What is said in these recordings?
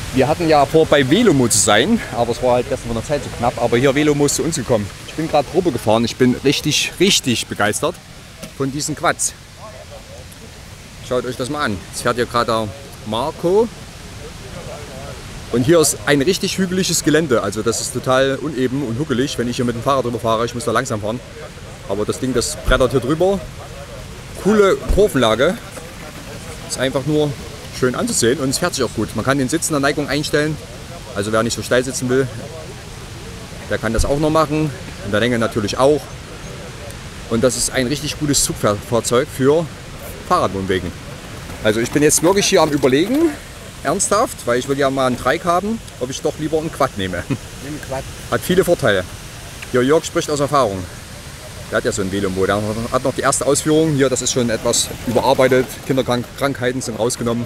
Wir hatten ja vor, bei Velomo zu sein, aber es war halt gestern von der Zeit so knapp. Aber hier Velomo ist zu uns gekommen. Ich bin gerade Probe gefahren. Ich bin richtig begeistert von diesem Quads. Schaut euch das mal an. Jetzt fährt hier gerade der Marco. Und hier ist ein richtig hügeliges Gelände. Also das ist total uneben und huckelig, wenn ich hier mit dem Fahrrad drüber fahre. Ich muss da langsam fahren. Aber das Ding, das brettert hier drüber. Coole Kurvenlage. Ist einfach nur schön anzusehen und es fährt sich auch gut. Man kann den Sitz in der Neigung einstellen. Also wer nicht so steil sitzen will, der kann das auch noch machen. In der Länge natürlich auch. Und das ist ein richtig gutes Zugfahrzeug für Fahrradwohnwegen. Also ich bin jetzt wirklich hier am Überlegen, ernsthaft, weil ich will ja mal einen Trike haben, ob ich doch lieber einen Quad nehme. Hat viele Vorteile. Hier, Jörg spricht aus Erfahrung. Der hat ja so ein Velomo. Der hat noch die erste Ausführung. Hier, das ist schon etwas überarbeitet. Kinderkrankheiten sind rausgenommen.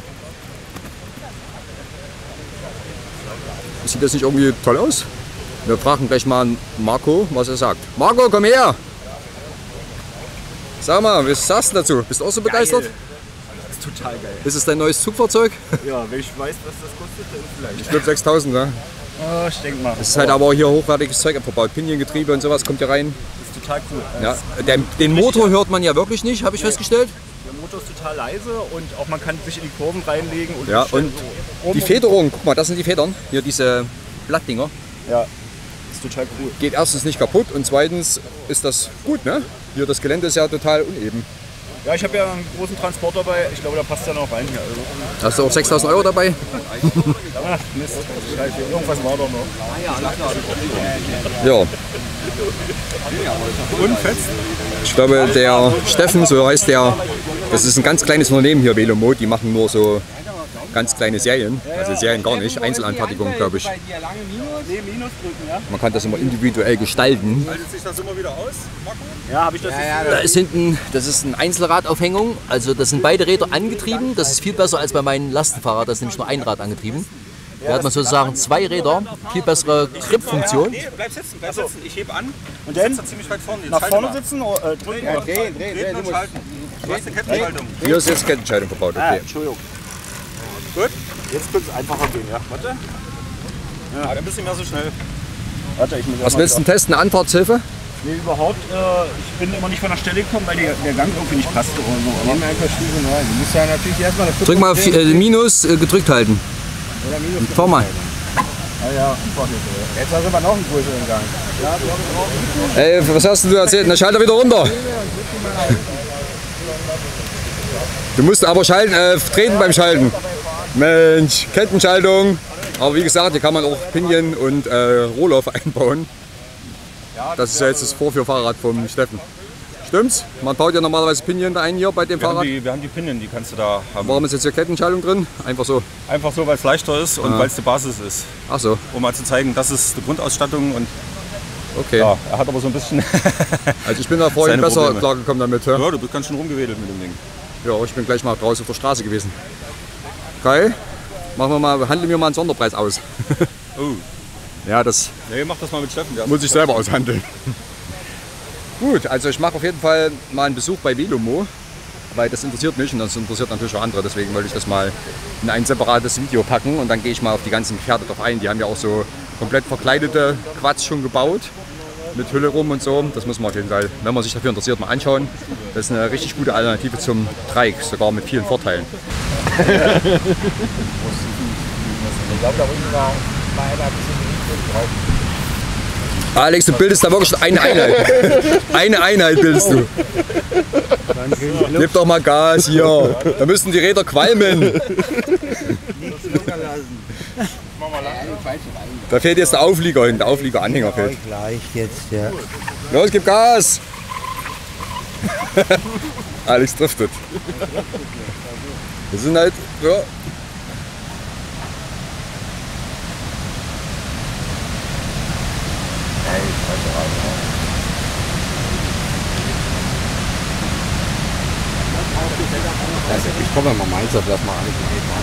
Sieht das nicht irgendwie toll aus? Wir fragen gleich mal Marco, was er sagt. Marco, komm her! Sag mal, was sagst du dazu? Bist du auch so begeistert? Geil. Das ist total geil. Ist es dein neues Zugfahrzeug? Ja, wenn ich weiß, was das kostet, dann vielleicht. Ich glaube 6000, ne? Oh, ich denke mal. Es ist halt aber hier hochwertiges Zeug verbaut. Piniengetriebe und sowas kommt hier rein. Das ist total cool. Ja, den Motor hört man ja wirklich nicht, habe ich festgestellt. Der Motor ist total leise und auch man kann sich in die Kurven reinlegen. Und Ja, und die Federung, guck mal, das sind die Federn. Hier diese Blattdinger. Ja, das ist total cool. Geht erstens nicht kaputt und zweitens ist das gut, ne? Hier das Gelände ist ja total uneben. Ja, ich habe ja einen großen Transport dabei. Ich glaube, da passt ja noch rein hier. Also. Hast du auch 6000 € dabei? Ach, Mist. Scheiße. Irgendwas war doch noch. Ja. Und fest. Ich glaube, der Steffen, so heißt der, das ist ein ganz kleines Unternehmen hier, Velomo. Die machen nur so ganz kleine Serien, also Serien gar nicht, Einzelanfertigung, glaube ich. Man kann das immer individuell gestalten. Haltet sich das immer wieder aus, Marco? Ja, habe ich das Da ist hinten, das ist eine Einzelradaufhängung, also das sind beide Räder angetrieben. Das ist viel besser als bei meinen Lastenfahrrad, das ist nämlich nur ein Rad angetrieben. Da hat man sozusagen zwei Räder, viel bessere Gripfunktion. Nee, bleib sitzen, ich heb an und dann ziemlich weit vorne. Nach vorne sitzen, drücken oder drehen und schalten. Du hast eine Kettenschaltung. Hier ist jetzt Kettenschaltung verbaut, okay. Entschuldigung. Gut, jetzt könnte es einfacher gehen, ja. Warte. Ja, ein bisschen mehr so schnell. Warte, ich muss Was willst du denn testen? Eine Anfahrtshilfe? Nee, überhaupt. Ich bin immer nicht von der Stelle gekommen, weil der Gang irgendwie nicht passte oder so. Nehmen wir einfach Stiefel rein. Du musst ja natürlich erstmal eine Drück mal Minus gedrückt halten. Oder Minus. Fahr mal. Ah ja, jetzt haben wir noch einen größeren Gang. Ja, Ey, was hast du erzählt? Na, schalte wieder runter. Du musst aber schalten, treten beim Schalten. Mensch, Kettenschaltung. Aber wie gesagt, hier kann man auch Pinien und Rohloff einbauen. Das ist ja jetzt das Vorführfahrrad vom Steffen. Stimmt's? Man baut ja normalerweise Pinien da ein hier bei dem Fahrrad. Wir haben die Pinien, die kannst du da haben. Warum ist jetzt hier Kettenschaltung drin? Einfach so. Einfach so, weil es leichter ist und weil es die Basis ist. Ach so. Um mal zu zeigen, das ist die Grundausstattung und Okay. ja, er hat aber so ein bisschen. Also ich bin da vorhin Seine besser Probleme. klargekommen damit. Ja? Ja, du bist ganz schön rumgewedelt mit dem Ding. Ja, ich bin gleich mal draußen auf der Straße gewesen. Geil. Handeln wir mal einen Sonderpreis aus. Oh. Ja, das Nee, mach das mal mit Steffen. Der muss ich selber aushandeln. Gut, also ich mache auf jeden Fall mal einen Besuch bei Velomo, weil das interessiert mich und das interessiert natürlich auch andere. Deswegen wollte ich das mal in ein separates Video packen und dann gehe ich mal auf die ganzen Pferde drauf ein. Die haben ja auch so komplett verkleidete Quads schon gebaut, mit Hülle rum und so. Das muss man auf jeden Fall, wenn man sich dafür interessiert, mal anschauen. Das ist eine richtig gute Alternative zum Trike, sogar mit vielen Vorteilen. Ich glaube, da unten war einer ein bisschen drauf. Alex, du bildest da wirklich eine Einheit. Eine Einheit bildest du. Gib doch mal Gas hier. Da müssen die Räder qualmen. Da fehlt jetzt der Auflieger hin, der Aufliegeranhänger fehlt. Gleich jetzt, ja. Los, gib Gas! Alex driftet. Das sind halt, ja. Also ich komme mal meins auf das mal an.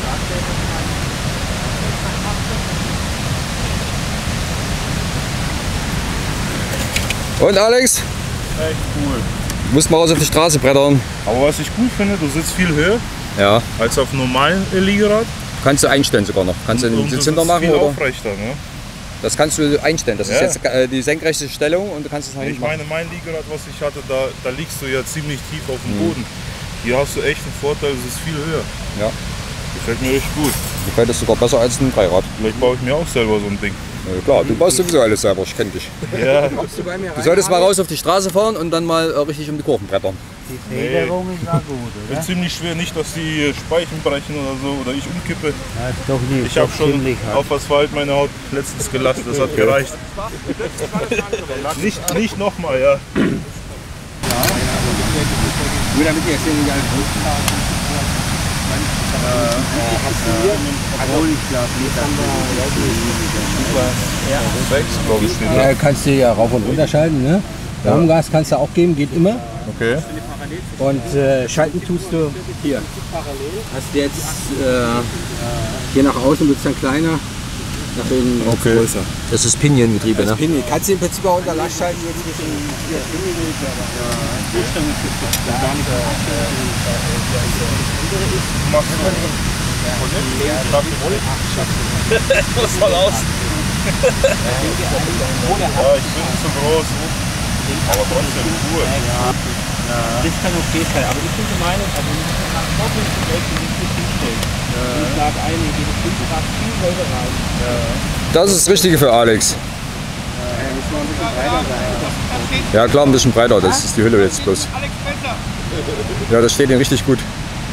Und Alex? Echt cool. Du musst mal raus auf die Straße brettern. Aber was ich gut finde, du sitzt viel höher Ja. als auf einem normalen Liegerad. Kannst du einstellen sogar noch. Kannst du den Sitz hinter machen viel oder? aufrechter, ne? Das kannst du einstellen. Das Ja. ist jetzt die senkrechte Stellung und du kannst es nach Ich hinten machen. meine, mein Liegerad, was ich hatte, da liegst du ja ziemlich tief auf dem Boden. Hier hast du echt einen Vorteil, es ist viel höher. Ja. Gefällt mir echt gut. Mir gefällt das sogar besser als ein Dreirad. Vielleicht baue ich mir auch selber so ein Ding. Ja, klar, du baust sowieso alles selber, ich kenne dich. Ja. Du solltest mal raus auf die Straße fahren und dann mal richtig um die Kurven brettern. Die Federung ist auch gut, oder? Wird ziemlich schwer, nicht, dass die Speichen brechen oder so, oder ich umkippe. Ja, ist doch nicht. Ich habe schon ziemlich hart. auf Asphalt meine Haut letztens gelassen, das hat gereicht. Nicht nochmal, ja. Nur damit ihr jetzt hier nicht alles Glaube ich, steht da. Ja, kannst du ja rauf und runter schalten, ne? Daumengas kannst du auch geben, geht immer. Okay. Und schalten tust du hier. Hast du jetzt hier nach außen wird es dann kleiner, nach innen größer. Das ist Piniengetriebe, ne? Pini. Kannst du im Prinzip auch unter Last schalten, jetzt nicht in Muss mal aus. Ja, ich bin zu groß. Aber trotzdem cool. Das kann okay sein, aber ich bin der Meinung, also wir müssen nach Vorbild zum Beispiel nicht hinstellen. Ich sage eigentlich, jedes Rad viel weiter rein. Das ist das Richtige für Alex. Muss noch ein bisschen breiter sein. Ja klar, ein bisschen breiter, das ist die Hülle jetzt bloß. Ja, das steht ihm richtig gut.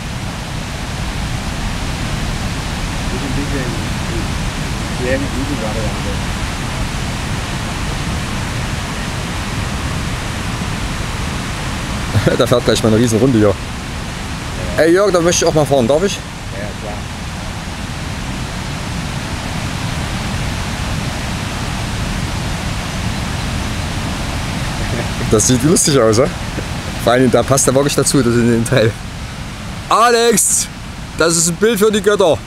Da fährt gleich mal eine riesen Runde hier. Ey Jörg, da möchte ich auch mal fahren, darf ich? Ja, klar. Das sieht lustig aus, oder? Vor allem, da passt er wirklich dazu, das in den Teil. Alex! Das ist ein Bild für die Götter.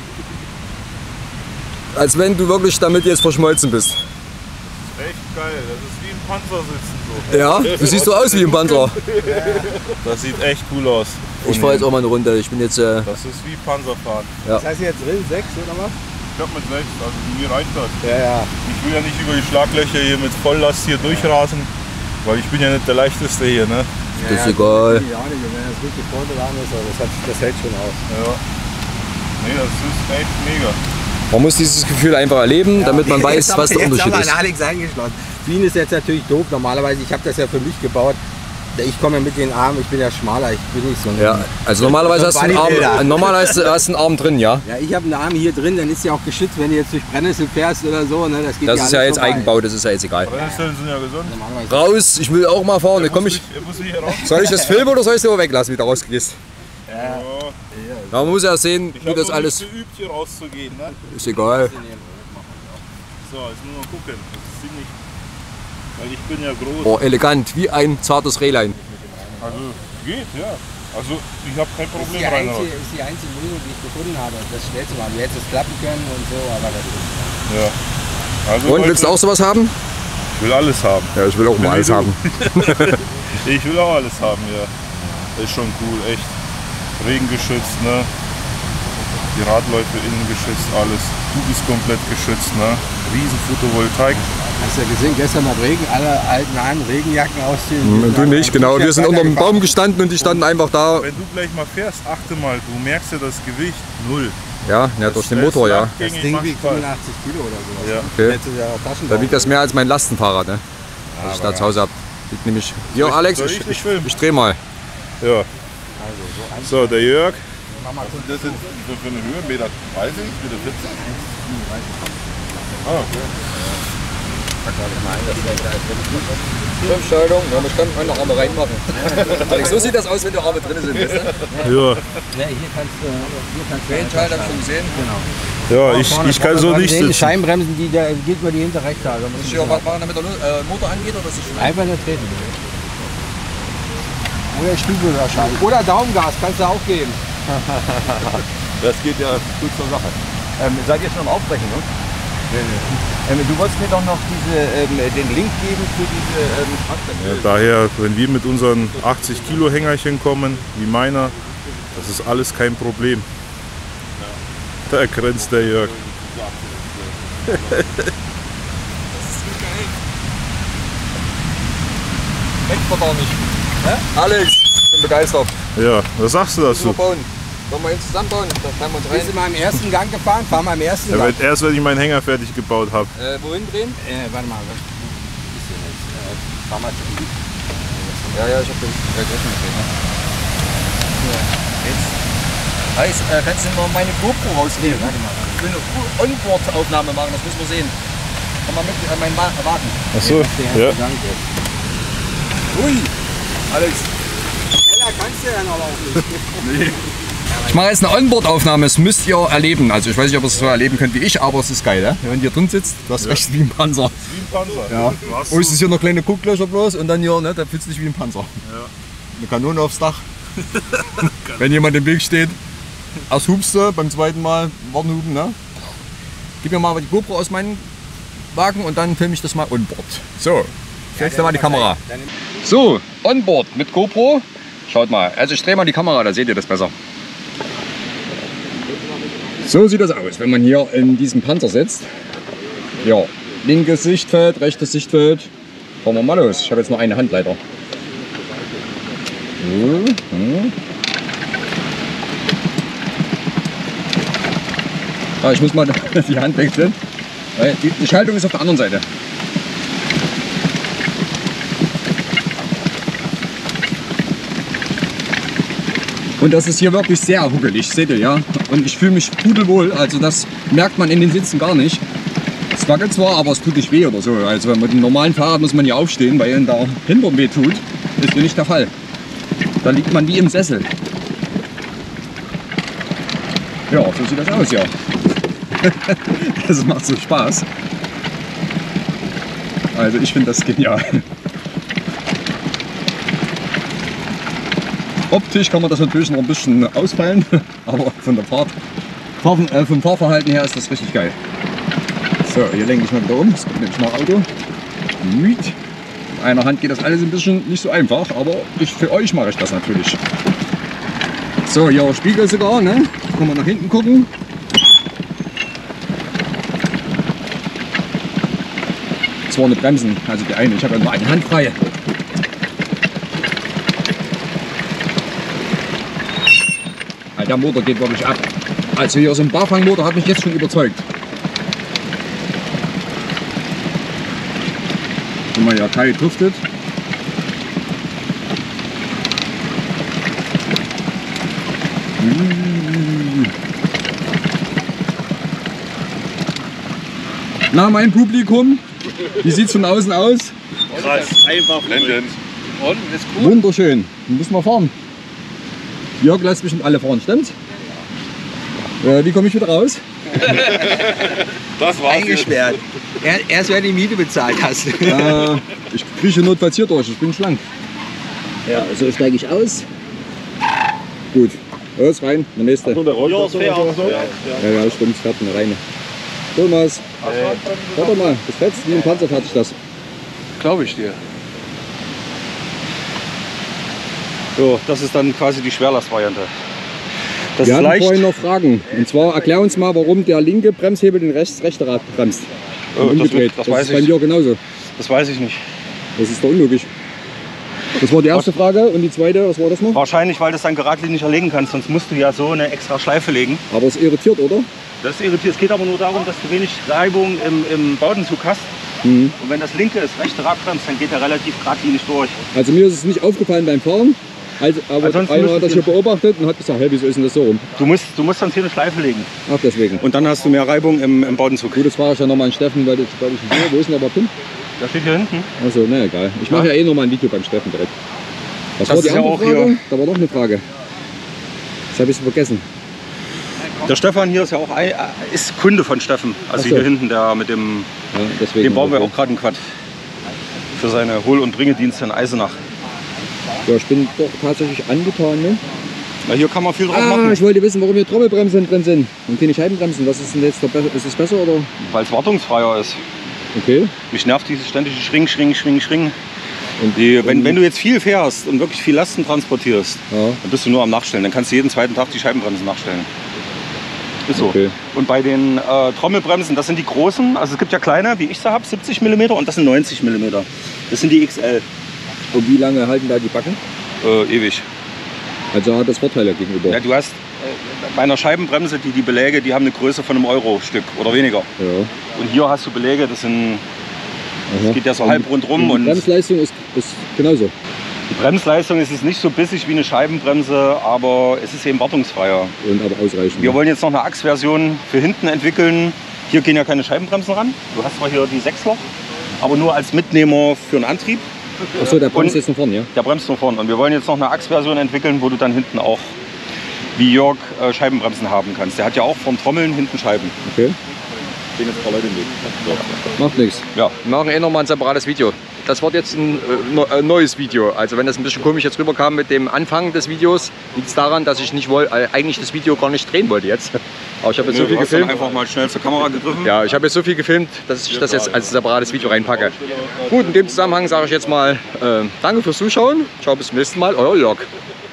Als wenn du wirklich damit jetzt verschmolzen bist. Echt geil, das ist wie ein Panzer sitzen so. Ja, du siehst so aus wie ein Panzer. Das sieht echt cool aus. Ich fahre jetzt auch mal eine Runde. Ich bin jetzt. Das ist wie Panzerfahren. Das heißt jetzt drin 6 oder was? Ich glaube mit 6, also mir reicht das. Ja, ja. Ich will ja nicht über die Schlaglöcher hier mit Volllast hier durchrasen, weil ich bin ja nicht der leichteste hier, ne? Das ist egal. Ja, nicht, wenn das richtig vorgeladen ist, aber das hält schon aus. Ja. Nee, das ist echt mega. Man muss dieses Gefühl einfach erleben, damit man weiß, was der Unterschied ist. Jetzt haben wir Alex eingeschlossen. Für ihn ist jetzt natürlich doof. Normalerweise, ich habe das ja für mich gebaut. Ich komme ja mit den Armen, ich bin ja schmaler, ich bin nicht so ein... Ja, also normalerweise hast du einen Arm, normalerweise hast du einen Arm drin, ja? Ja, ich habe einen Arm hier drin, dann ist ja auch geschützt, wenn du jetzt durch Brennnessel fährst oder so. Ne, das geht Das ja ist ja alles jetzt vorbei. Eigenbau, das ist ja jetzt egal. Brennnesseln sind ja gesund. Normalerweise. Raus, ich will auch mal fahren. Er Komm muss ich, hier raus. soll ich das filmen oder soll ich es nur weglassen, wie du rausgehst? Ja. Ja, man muss ja sehen, Ich wie habe das noch alles... nicht geübt, hier rauszugehen. Ne? Ist egal. So, jetzt müssen wir mal gucken. Das ist ziemlich... Weil ich bin ja groß. Oh, elegant, wie ein zartes Rehlein. Also, geht, ja. Also, ich habe kein Das Problem ist rein. die einzige Lösung, die ich gefunden habe. Das schnell zu machen. Du hättest es klappen können und so, aber das ist... Ja. Also, Und, willst du auch sowas haben? Ich will alles haben. Ja, ich will auch mal alles haben. Ich will auch alles haben, ja. Ist schon cool, echt. Regengeschützt, ne? Die Radläufe innen geschützt, alles. Du bist komplett geschützt, ne? Riesen Photovoltaik. Hast du ja gesehen, gestern beim Regen, alle alten Haaren Regenjacken ausziehen. Und du nicht, genau. Wir sind unter dem Baum gestanden und die standen einfach da. Wenn du gleich mal fährst, achte mal, du merkst ja das Gewicht null. Ja, durch den Motor, ja. Das Ding wiegt 85 Kilo oder sowas. Ja. Okay. Jetzt ist ja auch Taschenbau. Da wiegt das mehr als mein Lastenfahrrad, ne? Das ich da zu Hause habe. Liegt nämlich. Hier, Alex, Soll ich nicht filmen? ich dreh mal. Ja. So, der Jörg. Das sind für eine Höhe, Meter 30, Meter 40? Ah, okay. Fünfschaltung, ja, ich kann meine Arme reinmachen. Alex, so sieht das aus, wenn die Arme drin sind. Weißt du? Ja. Ja, hier kannst du... Wellenschalter habe ich schon gesehen. Ja, ich kann so nicht Die sitzen. Scheibenbremsen, die da geht über die hintere Rechte. Also Muss ich hier was machen, damit der Motor angeht oder ist das schon einfach nur treten. Oder Stiefel oder Scheiben. Oder Daumengas kannst du auch geben. Das geht ja gut zur Sache. Seid ihr schon am Aufbrechen, ne? Du wolltest mir doch noch den Link geben für diese Parkplätze. Ja, daher, wenn wir mit unseren 80 Kilo Hängerchen kommen, wie meiner, das ist alles kein Problem. Da grinst der Jörg. Denkt man gar nicht. Alex, ich bin begeistert. Ja, was sagst du dazu? Bauen. Wollen wir ihn zusammenbauen? Da fahren wir uns Wir sind mal im ersten Gang gefahren, fahren wir im ersten Ja, Gang. erst wenn ich meinen Hänger fertig gebaut habe. Wohin drehen? Warte mal, was ist denn jetzt? Fahren wir zu Ja, ich hab den Rechnung gesehen. Jetzt. Heißt, kannst du mal meine GoPro rausnehmen? Warte mal. Ich will eine Onboard-Aufnahme machen, das müssen wir sehen. Komm mal mit meinen Wagen. Achso, Der ja. erste Gang jetzt. Ui! Alex. Schneller kannst du ja noch auch nicht. Ich mache jetzt eine Onboard-Aufnahme, das müsst ihr erleben. Also ich weiß nicht, ob ihr es so erleben könnt wie ich, aber es ist geil. Ja? Wenn ihr drin sitzt, du hast recht wie ein Panzer. Wie ein Panzer. Ja. Was? Oh, ist es hier noch kleine Gucklöcher bloß und dann hier, ne, da fühlst du dich wie ein Panzer. Ja. Eine Kanone aufs Dach. Wenn jemand im Weg steht, erst hupst du, beim zweiten Mal Warnhupen. Ne? Gib mir mal die GoPro aus meinem Wagen und dann filme ich das mal onboard. So, stellst du mal die Kamera. So, onboard mit GoPro. Schaut mal, also ich drehe mal die Kamera, da seht ihr das besser. So sieht das aus, wenn man hier in diesem Panzer sitzt. Ja, linkes Sichtfeld, rechtes Sichtfeld. Fahren wir mal los. Ich habe jetzt nur eine Hand leider. Ah, ich muss mal die Hand wechseln. Weil die Schaltung ist auf der anderen Seite. Und das ist hier wirklich sehr huckelig, seht ihr ja. Und ich fühle mich pudelwohl, also das merkt man in den Sitzen gar nicht. Es wackelt zwar, aber es tut nicht weh oder so. Also mit dem normalen Fahrrad muss man hier aufstehen, weil ihnen der Hintern weh tut. Ist hier nicht der Fall. Da liegt man wie im Sessel. Ja, so sieht das aus, ja. Das macht so Spaß. Also ich finde das genial. Optisch kann man das natürlich noch ein bisschen ausfallen, aber von der vom Fahrverhalten her ist das richtig geil. So, hier lenke ich mal wieder um. Es gibt nämlich noch Auto. Mit einer Hand geht das alles ein bisschen nicht so einfach, aber für euch mache ich das natürlich. So, hier Spiegel sogar, ne? Kann man nach hinten gucken. Das war eine Bremsen, also die eine. Ich habe ja nur eine Hand frei. Der Motor geht wirklich ab. Also hier so ein Barfangmotor hat mich jetzt schon überzeugt. Wenn man ja Kai driftet. Na, mein Publikum, wie sieht es von außen aus? Krass, einfach blendend. Und, ist cool. Wunderschön. Müssen wir fahren. Jörg lässt bestimmt alle fahren, stimmt's? Wie komme ich wieder raus? Das war's. Eingesperrt. Erst wenn du die Miete bezahlt hast. Ich krieche notfalls hier durch, ich bin schlank. Ja, so steige ich aus. Gut, los rein, der nächste. Ja, stimmt, fährt eine reine. Thomas, warte mal, das fetzt wie ein Panzer fertig das. Glaube ich dir. So, das ist dann quasi die Schwerlastvariante. Das Wir ist hatten leicht. vorhin noch Fragen. Und zwar erklär uns mal, warum der linke Bremshebel den rechte Rad bremst. Oh, Und umgedreht. das Das weiß ist bei ich. mir genauso. Das weiß ich nicht. Das ist doch unlogisch. Das war die erste Frage. Und die zweite, was war das noch? Wahrscheinlich, weil du es dann geradlinig erlegen kannst. Sonst musst du ja so eine extra Schleife legen. Aber es irritiert, oder? Das irritiert. Es geht aber nur darum, dass du wenig Reibung im Bowdenzug hast. Mhm. Und wenn das linke ist, rechte Rad bremst, dann geht er relativ geradlinig durch. Also mir ist es nicht aufgefallen beim Fahren. Also, aber Ansonsten einer hat müsstest das hier beobachtet und hat gesagt, hey, wieso ist denn das so rum? Du musst sonst hier eine Schleife legen. Ach, deswegen. Und dann hast du mehr Reibung im Bowdenzug. Gut, das frage ich ja nochmal an Steffen, weil das glaube ich nicht. Wo ist denn der Pin? Der steht hier hinten. Achso, na egal. Ich mache ja eh nochmal ein Video beim Steffen direkt. Was Das war die ist ja andere auch Frage? hier- Da war noch eine Frage. Das habe ich vergessen. Der Stefan hier ist ja auch ist Kunde von Steffen. Also Ach so. hier hinten, der mit dem. Ja, deswegen. Dem bauen wir okay. auch gerade einen Quad. Für seine Hol- und Bringedienste in Eisenach. Ja, ich bin doch tatsächlich angetan. Ne? Na, hier kann man viel drauf Ah, machen. ich wollte wissen, warum hier Trommelbremsen drin sind und keine Scheibenbremsen. Was ist denn jetzt der ist es besser oder? Weil es wartungsfreier ist. Okay. Mich nervt dieses ständige Schring, Schring, Schring, Schring. Und Wenn du jetzt viel fährst und wirklich viel Lasten transportierst, ja. dann bist du nur am Nachstellen. Dann kannst du jeden zweiten Tag die Scheibenbremsen nachstellen. Ist so. Okay. Und bei den Trommelbremsen, das sind die großen, also es gibt ja kleine, wie ich sie habe, 70 mm und das sind 90 mm. Das sind die XL. Und wie lange halten da die Backen? Ewig. Also hat das Vorteile gegenüber. Ja, du hast bei einer Scheibenbremse, die Beläge, die haben eine Größe von einem Euro-Stück oder weniger. Ja. Und hier hast du Beläge, das geht ja so halb rundrum. Und die Bremsleistung ist genauso. Die Bremsleistung ist nicht so bissig wie eine Scheibenbremse, aber es ist eben wartungsfreier. Und aber ausreichend. Wir wollen jetzt noch eine Achsversion für hinten entwickeln. Hier gehen ja keine Scheibenbremsen ran. Du hast zwar hier die 6-Loch, aber nur als Mitnehmer für einen Antrieb. Achso, der bremst jetzt nach vorne, ja? Der bremst nach vorne. Und wir wollen jetzt noch eine Achsversion entwickeln, wo du dann hinten auch, wie Jörg, Scheibenbremsen haben kannst. Der hat ja auch vorn Trommeln, hinten Scheiben. Okay. Stehen jetzt ein paar Leute im Weg. Macht nichts. Ja. Wir machen eh nochmal ein separates Video. Das wird jetzt ein neues Video. Also wenn das ein bisschen komisch jetzt rüberkam mit dem Anfang des Videos, liegt es daran, dass ich nicht eigentlich das Video gar nicht drehen wollte jetzt. Aber ich habe jetzt so viel gefilmt. Einfach mal schnell zur Kamera gegriffen. Ja, ich habe jetzt so viel gefilmt, dass ich das jetzt als separates Video reinpacke. Gut, in dem Zusammenhang sage ich jetzt mal danke fürs Zuschauen. Ciao, bis zum nächsten Mal. Euer Jörg.